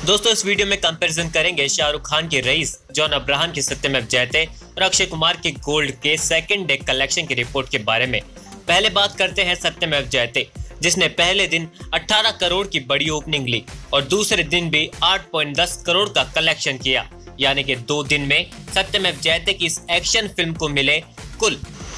दोस्तों इस वीडियो में कंपैरिजन करेंगे शाहरुख खान के रईस, जॉन अब्राहम की सत्यमेव जयते और अक्षय कुमार के गोल्ड के सेकंड डे कलेक्शन की रिपोर्ट के बारे में। पहले बात करते हैं सत्यमेव जयते, जिसने पहले दिन 18 करोड़ की बड़ी ओपनिंग ली और दूसरे दिन भी 8.10 करोड़ का कलेक्शन किया। यानी कि 2 दिन में सत्यमेव जयते की इस एक्शन फिल्म को मिले कुल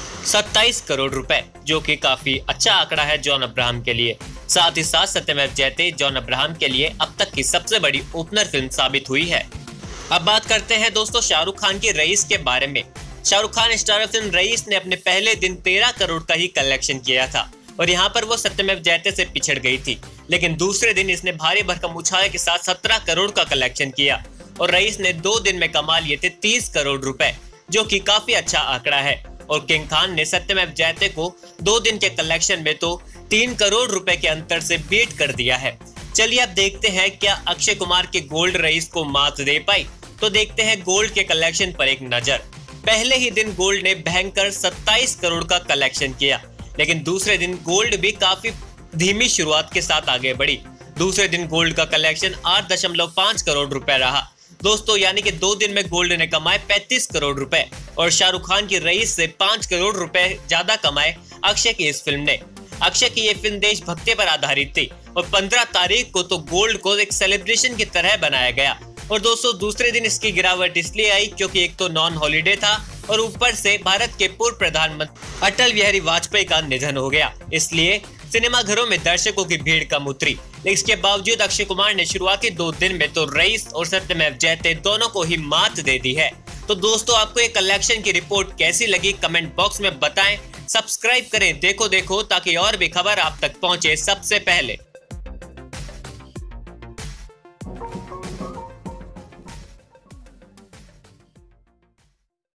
27 करोड़ रुपए, जो कि काफी अच्छा आंकड़ा है जॉन अब्राहम के लिए। साथ ही साथ सत्यमेव जयते जॉन अब्राहम के लिए अब तक की सबसे बड़ी ओपनर फिल्म साबित हुई है। अब बात करते हैं दोस्तों शाहरुख खान की रईस के बारे में। शाहरुख खान स्टारर फिल्म रईस ने अपने पहले दिन 13 करोड़ का ही कलेक्शन किया था और यहाँ पर वो सत्यमेव जयते से पिछड़ गई थी, लेकिन दूसरे दिन इसने भारी भरकम उछाल के साथ 17 करोड़ का कलेक्शन किया और रईस ने 2 दिन में कमा लिए थे 30 करोड़ रुपए, जो कि काफी अच्छा आंकड़ा है। और किंग खान ने सत्यमेव जयते को 2 दिन के कलेक्शन में तो 3 करोड़ रुपए के अंतर से बीट कर दिया है। चलिए अब देखते हैं क्या अक्षय कुमार के गोल्ड रईस को मात दे पाई। तो देखते हैं गोल्ड के कलेक्शन पर एक नजर। पहले ही दिन गोल्ड ने भयंकर 27 करोड़ का कलेक्शन किया, लेकिन दूसरे दिन गोल्ड भी काफी धीमी शुरुआत के साथ आगे बढ़ी। दूसरे दिन गोल्ड का कलेक्शन 8.5 करोड़ रुपए रहा दोस्तों, यानी कि 2 दिन में गोल्ड ने कमाए 35 करोड़ रुपए और शाहरुख खान की रईस से 5 करोड़ रुपए ज्यादा कमाए अक्षय की इस फिल्म ने। अक्षय की ये फिल्म देशभक्ति पर आधारित थी और 15 तारीख को तो गोल्ड को एक सेलिब्रेशन की तरह बनाया गया। और दोस्तों दूसरे दिन इसकी गिरावट इसलिए आई क्योंकि एक तो नॉन हॉलीडे था और ऊपर से भारत के पूर्व प्रधानमंत्री अटल बिहारी वाजपेयी का निधन हो गया, इसलिए सिनेमाघरों में दर्शकों की भीड़ कम उतरी। लेकिन इसके बावजूद अक्षय कुमार ने शुरुआती 2 दिन में तो रईस और सत्यमेव जयते दोनों को ही मात दे दी है। तो दोस्तों आपको ये कलेक्शन की रिपोर्ट कैसी लगी कमेंट बॉक्स में बताएं। सब्सक्राइब करें देखो देखो ताकि और भी खबर आप तक पहुंचे सबसे पहले।